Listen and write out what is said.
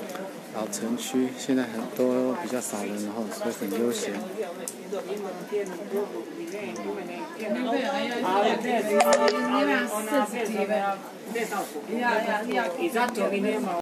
老城区现在很多比较少人，然后所以很悠闲。